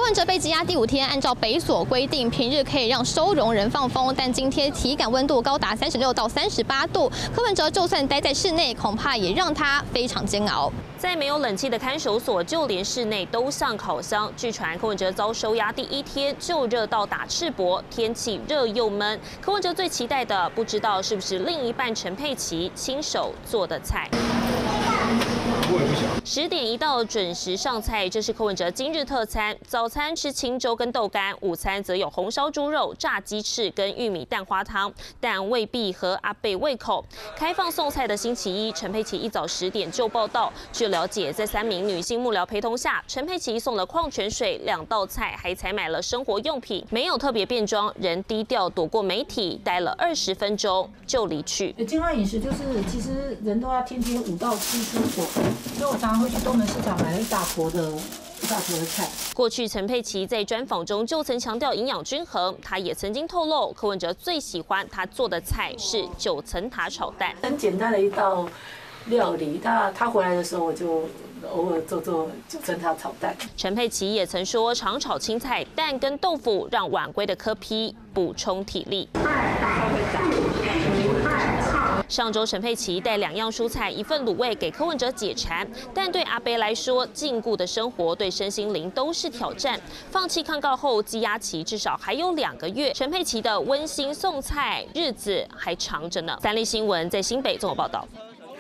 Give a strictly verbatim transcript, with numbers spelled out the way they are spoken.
文哲被羁押第五天，按照北所规定，平日可以让收容人放风，但今天体感温度高达三十六到三十八度，柯文哲就算待在室内，恐怕也让他非常煎熬。 在没有冷气的看守所，就连室内都像烤箱。据传，柯文哲遭收押第一天就热到打赤膊，天气热又闷。柯文哲最期待的，不知道是不是另一半陈佩琪亲手做的菜。 十点一到，准时上菜。这是柯文哲今日特餐，早餐吃清粥跟豆干，午餐则有红烧猪肉、炸鸡翅跟玉米蛋花汤，但未必合阿贝胃口。开放送菜的星期一，陈佩琪一早十点就报到。据了解，在三名女性幕僚陪同下，陈佩琪送了矿泉水、两道菜，还采买了生活用品，没有特别变装，人低调躲过媒体，待了二十分钟就离去。 健康饮食就是，其实人都要天天五到七蔬果，所以我常常会去东门市场买了一大坨的。 一大坨的菜。 过去陈佩琪在专访中就曾强调营养均衡，他也曾经透露，柯文哲最喜欢他做的菜是九层塔炒蛋， 很简单的一道料理。他他回来的时候，我就偶尔做做九层塔炒蛋。 陈佩琪也曾说，常炒青菜、蛋跟豆腐，让晚归的柯 P 补充体力。 上周陈佩琪带两样蔬菜、一份卤味给柯文哲解馋，但对阿贝来说，禁锢的生活对身心灵都是挑战。放弃抗告后，羁押期至少还有两个月，陈佩琪的温馨送菜日子还长着呢。三立新闻在新北综合报道。